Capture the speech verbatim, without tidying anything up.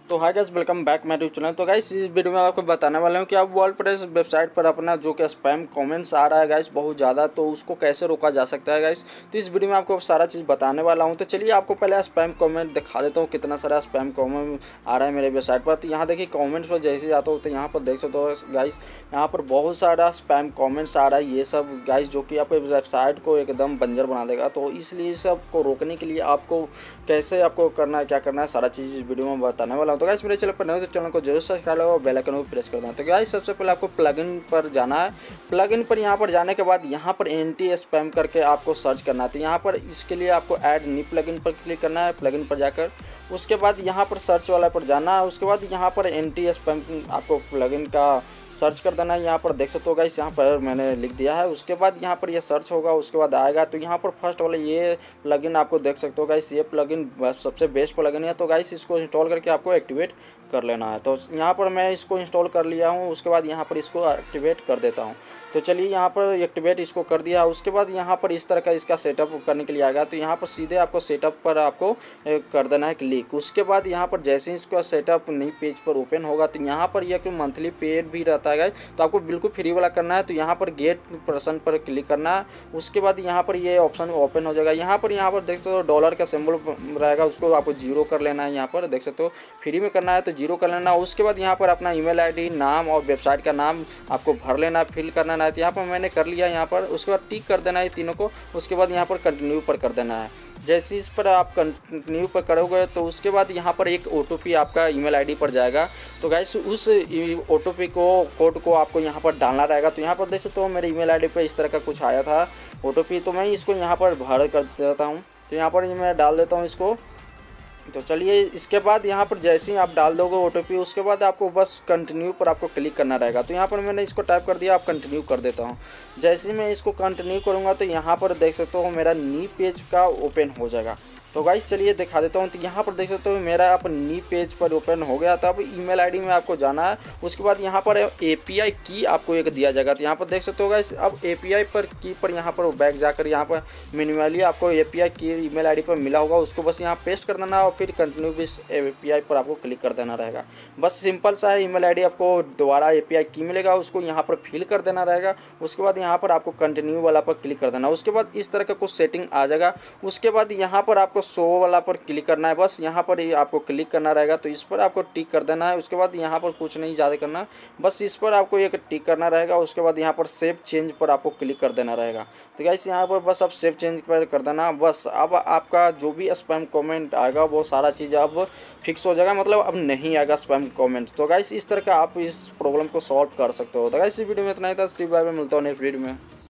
तो hi guys, welcome back my YouTube channel. तो guys इस वीडियो में आपको बताने वाला हूँ कि आप वर्डप्रेस वेबसाइट पर अपना जो कि स्पैम कमेंट्स आ रहा है गाइस बहुत ज़्यादा, तो उसको कैसे रोका जा सकता है गाइस। तो इस वीडियो में आपको सारा चीज़ बताने वाला हूँ। तो चलिए आपको पहले स्पैम कमेंट दिखा देता हूँ, कितना सारा स्पैम कमेंट आ रहा है मेरे वेबसाइट पर। तो यहाँ देखिए कॉमेंट्स पर जैसे जाता हूँ तो यहाँ पर देख सकते हो गाइस, यहाँ पर बहुत सारा स्पैम कॉमेंट्स आ रहा है ये सब गाइस, जो कि आपको वेबसाइट को एकदम बंजर बना देगा। तो इसलिए सब को रोकने के लिए आपको कैसे आपको करना है, क्या करना है, सारा चीज़ इस वीडियो में बताने वाला हूँ। तो गाइस मेरे चैनल पर नए तो चैनल को जरूर सब्सक्राइब और बेल आइकन को प्रेस कर देना। तो गाइस सबसे पहले आपको प्लगइन पर जाना है। प्लगइन पर यहाँ पर जाने के बाद यहाँ पर एंटी स्पैम करके आपको सर्च करना है। तो यहाँ पर इसके लिए आपको ऐड न्यू प्लगइन पर क्लिक करना है। प्लगइन पर जाकर उसके बाद यहाँ पर सर्च वाला पर जाना है। उसके बाद यहाँ पर एंटी स्पैम आपको प्लगइन का सर्च कर देना है। यहाँ पर देख सकते हो गाइस, यहाँ पर मैंने लिख दिया है। उसके बाद यहाँ पर ये सर्च होगा, उसके बाद आएगा। तो यहाँ पर फर्स्ट वाला ये प्लगइन आपको देख सकते हो गाइस, ये प्लगइन सबसे बेस्ट प्लगइन है। तो गाइस इसको इंस्टॉल करके आपको एक्टिवेट कर लेना है। तो यहाँ पर मैं इसको इंस्टॉल कर लिया हूँ। उसके बाद यहाँ पर इसको एक्टिवेट कर देता हूँ। तो चलिए यहाँ पर एक्टिवेट इसको कर दिया। उसके बाद यहाँ पर इस तरह का इसका सेटअप करने के लिए आएगा। तो यहाँ पर सीधे आपको सेटअप पर आपको कर देना है क्लिक। उसके बाद यहाँ पर जैसे ही इसका सेटअप नई पेज पर ओपन होगा तो यहाँ पर यह मंथली पेड भी रहता है, तो आपको बिल्कुल फ्री वाला करना है। तो यहाँ पर गेट पर्सन पर क्लिक करना है। उसके बाद यहाँ पर ये ऑप्शन ओपन हो जाएगा। यहाँ पर यहाँ पर देख सकते हो डॉलर का सिंबल रहेगा, उसको आपको जीरो कर लेना है। यहाँ पर देख सकते हो फ्री में करना है तो जीरो कर लेना। उसके बाद यहाँ पर अपना ईमेल आईडी, नाम और वेबसाइट का नाम आपको भर लेना है, फिल करना है। तो यहाँ पर मैंने कर लिया यहाँ पर। उसके बाद टिक कर देना है तीनों को। उसके बाद यहाँ पर कंटिन्यू पर कर देना है। जैसे इस पर आप कंटिन्यू पर करोगे तो उसके बाद यहाँ पर एक ओटीपी आपका ईमेल आईडी पर जाएगा। तो गाइस उस ओटीपी को कोड को आपको यहाँ पर डालना रहेगा। तो यहाँ पर देख सकते हो मेरे ईमेल आईडी पर इस तरह का कुछ आया था ओटीपी, तो मैं इसको यहाँ पर भर कर देता हूँ। तो यहाँ पर मैं डाल देता हूँ इसको। तो चलिए इसके बाद यहाँ पर जैसे ही आप डाल दोगे ओटीपी, उसके बाद आपको बस कंटिन्यू पर आपको क्लिक करना रहेगा। तो यहाँ पर मैंने इसको टाइप कर दिया, आप कंटिन्यू कर देता हूँ। जैसे ही मैं इसको कंटिन्यू करूँगा तो यहाँ पर देख सकते हो मेरा नी पेज का ओपन हो जाएगा। तो गाइस चलिए दिखा देता हूँ। तो यहाँ पर देख सकते हो मेरा यहाँ पर नी पेज पर ओपन हो गया। तो अब ईमेल आईडी में आपको जाना है। उसके बाद यहाँ पर एपीआई की आपको एक दिया जाएगा। तो यहाँ पर देख सकते हो गाइस, अब एपीआई पर की पर यहाँ पर बैक जाकर यहाँ पर मैन्युअली आपको एपीआई की ईमेल आईडी पर मिला होगा, उसको बस यहाँ पेस्ट कर देना और फिर कंटिन्यू विथ एपीआई पर आपको क्लिक कर देना रहेगा। बस सिंपल सा है। ईमेल आईडी आपको दोबारा एपीआई की मिलेगा, उसको यहाँ पर फिल कर देना रहेगा। उसके बाद यहाँ पर आपको कंटिन्यू वाला पर क्लिक कर देना। उसके बाद इस तरह का कुछ सेटिंग आ जाएगा। उसके बाद यहाँ पर आपको शो वाला पर क्लिक करना है, बस यहाँ पर ही आपको क्लिक करना रहेगा। तो इस पर आपको टिक कर देना है। उसके बाद यहाँ पर कुछ नहीं ज़्यादा करना, बस इस पर आपको एक टिक करना रहेगा। उसके बाद यहाँ पर सेव चेंज पर आपको क्लिक कर देना रहेगा। तो गाइस यहाँ पर बस अब सेव चेंज पर कर देना। बस अब आपका जो भी स्पैम कमेंट आएगा वो सारा चीज़ अब फिक्स हो जाएगा, मतलब अब नहीं आएगा स्पैम कमेंट। तो गाइस इस तरह का आप इस प्रॉब्लम को सॉल्व कर सकते हो। तो गाइस इस वीडियो में इतना ही था। सी बाय बाय, मिलता हूँ नेक्स्ट वीडियो में।